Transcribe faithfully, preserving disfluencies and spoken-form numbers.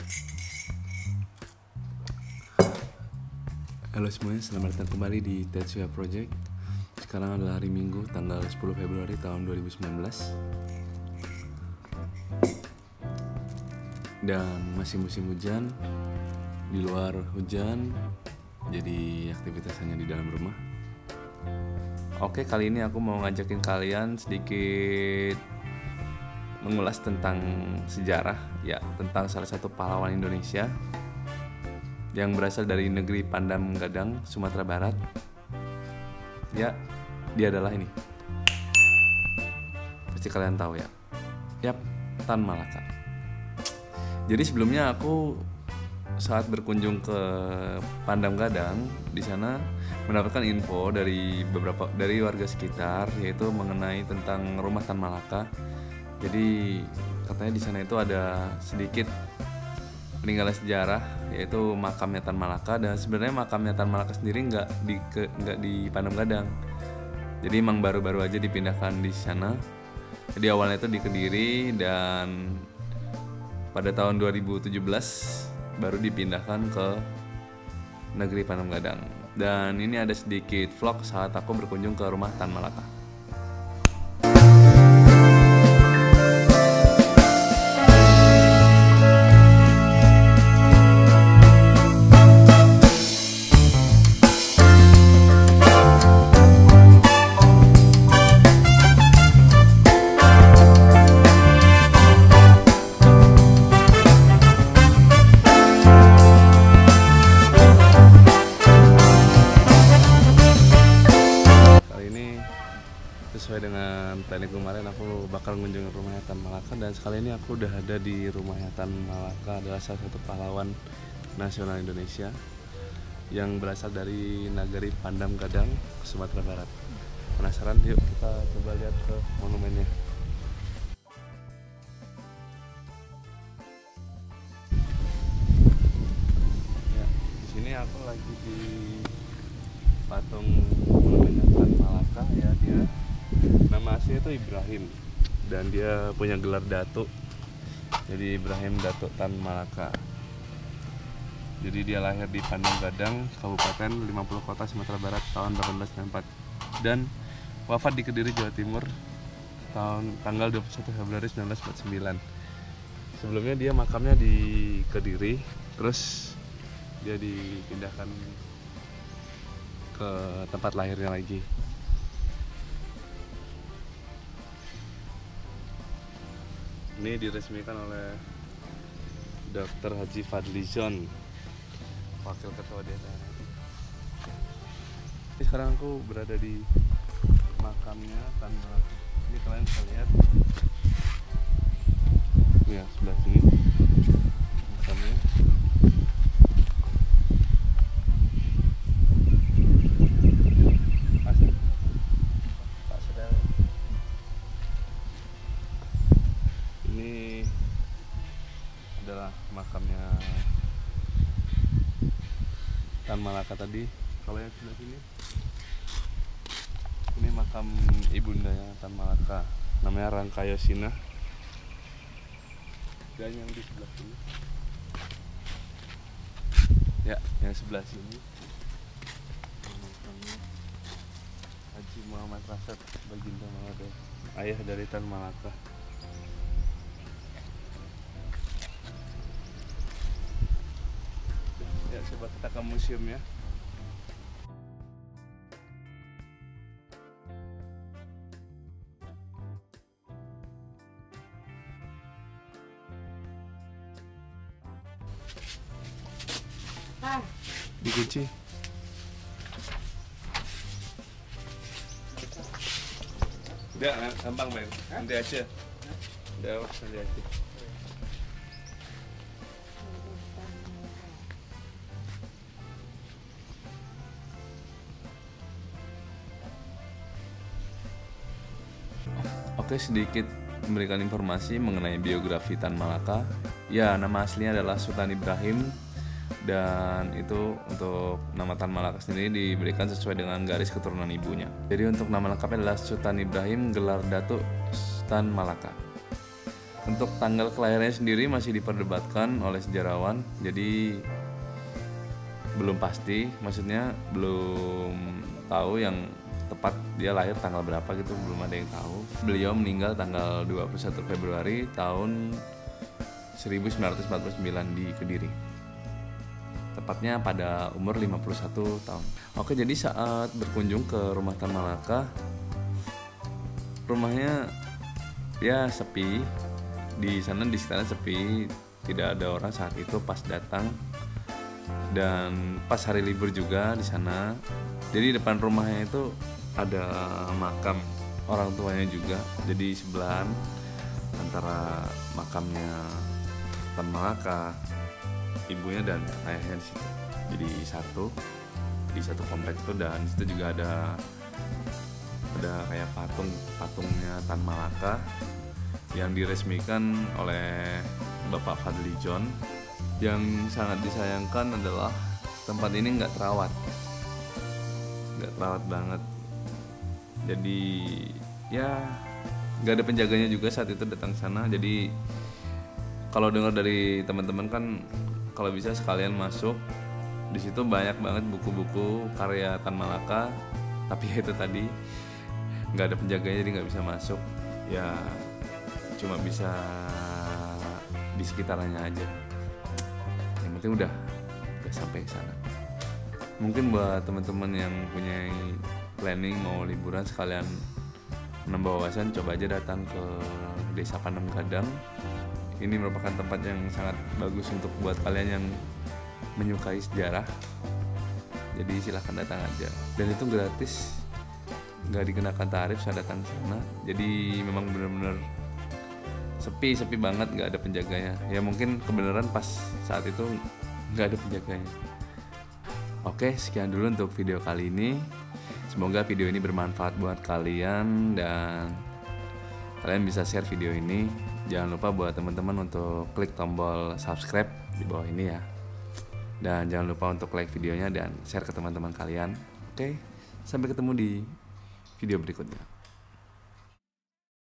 Halo semuanya, selamat datang kembali di Tetsuya Project. Sekarang adalah hari Minggu, tanggal sepuluh Februari tahun dua ribu sembilan belas. Dan masih musim hujan. Di luar hujan, jadi aktivitas hanya di dalam rumah. Oke, kali ini aku mau ngajakin kalian sedikit mengulas tentang sejarah, ya, tentang salah satu pahlawan Indonesia yang berasal dari negeri Pandam Gadang, Sumatera Barat. Ya, dia adalah ini. Pasti kalian tahu ya. Yap, Tan Malaka. Jadi sebelumnya aku saat berkunjung ke Pandam Gadang, di sana mendapatkan info dari beberapa dari warga sekitar, yaitu mengenai tentang rumah Tan Malaka. Jadi katanya di sana itu ada sedikit peninggalan sejarah, yaitu makamnya Tan Malaka. Dan sebenarnya makamnya Tan Malaka sendiri nggak di ke, nggak di Pandam Gadang, jadi emang baru-baru aja dipindahkan di sana. Jadi awalnya itu di Kediri, dan pada tahun dua ribu tujuh belas baru dipindahkan ke negeri Pandam Gadang. Dan ini ada sedikit vlog saat aku berkunjung ke rumah Tan Malaka. Sesuai dengan planning kemarin, aku bakal mengunjungi rumahnya Tan Malaka, dan sekali ini aku udah ada di rumahnya Tan Malaka. Adalah salah satu pahlawan nasional Indonesia yang berasal dari Nagari Pandam Gadang, Sumatera Barat. Penasaran? Yuk kita coba lihat ke monumennya. Ya, di sini aku lagi di patung monumennya Tan Malaka, ya. Dia nama aslinya itu Ibrahim, dan dia punya gelar Datuk. Jadi Ibrahim Datuk Tan Malaka. Jadi dia lahir di Pandam Gadang, Kabupaten lima puluh Kota, Sumatera Barat tahun delapan belas sembilan puluh empat, dan wafat di Kediri, Jawa Timur tahun tanggal dua puluh satu Februari seribu sembilan ratus empat puluh sembilan. Sebelumnya dia makamnya di Kediri, terus dia dipindahkan ke tempat lahirnya lagi. Ini diresmikan oleh Dokter Haji Fadlizon, Wakil Ketua D P R. Ini sekarang aku berada di makamnya Tan Malaka. Ini kalian bisa lihat, ya, sebelah sini makamnya. Ini adalah makamnya Tan Malaka tadi. Kalau yang sebelah sini, ini makam ibundanya Tan Malaka, namanya Rangkayosina. Dan yang di sebelah sini, ya, yang sebelah sini makamnya Haji Muhammad Rasad Baginda Malaka, ayah dari Tan Malaka. Ya, coba kita ke museumnya. Dikunci. Udah, gampang men. Nanti aja. Udah, nanti aja. Oke, sedikit memberikan informasi mengenai biografi Tan Malaka. Ya, nama aslinya adalah Sultan Ibrahim, dan itu untuk nama Tan Malaka sendiri diberikan sesuai dengan garis keturunan ibunya. Jadi untuk nama lengkapnya adalah Sultan Ibrahim gelar Datuk Tan Malaka. Untuk tanggal kelahirannya sendiri masih diperdebatkan oleh sejarawan, jadi belum pasti, maksudnya belum tahu yang tepat dia lahir tanggal berapa gitu, belum ada yang tahu. Beliau meninggal tanggal dua puluh satu Februari tahun seribu sembilan ratus empat puluh sembilan di Kediri, tepatnya pada umur lima puluh satu tahun. Oke, jadi saat berkunjung ke rumah Tan Malaka, rumahnya ya sepi. Di sana di sana sepi, tidak ada orang saat itu pas datang, dan pas hari libur juga di sana. Jadi depan rumahnya itu ada makam orang tuanya juga, jadi sebelahan antara makamnya Tan Malaka, ibunya dan ayahnya di situ. Jadi satu di satu kompleks itu, dan di situ juga ada ada kayak patung patungnya Tan Malaka yang diresmikan oleh Bapak Fadli John. Yang sangat disayangkan adalah tempat ini nggak terawat, nggak terawat banget. Jadi ya nggak ada penjaganya juga saat itu datang sana. Jadi kalau dengar dari teman-teman kan, kalau bisa sekalian masuk. Di situ banyak banget buku-buku karya Tan Malaka, tapi itu tadi nggak ada penjaganya, jadi nggak bisa masuk. Ya cuma bisa di sekitarnya aja. Yang penting udah udah sampai ke sana. Mungkin buat teman-teman yang punya planning mau liburan sekalian menambah wawasan, coba aja datang ke Desa Pandang Gadang. Ini merupakan tempat yang sangat bagus untuk buat kalian yang menyukai sejarah. Jadi silahkan datang aja. Dan itu gratis, nggak dikenakan tarif saat datang ke sana. Jadi memang benar-benar sepi sepi banget, nggak ada penjaganya. Ya mungkin kebenaran pas saat itu nggak ada penjaganya. Oke, sekian dulu untuk video kali ini. Semoga video ini bermanfaat buat kalian dan kalian bisa share video ini. Jangan lupa buat teman-teman untuk klik tombol subscribe di bawah ini ya. Dan jangan lupa untuk like videonya dan share ke teman-teman kalian. Oke, sampai ketemu di video berikutnya.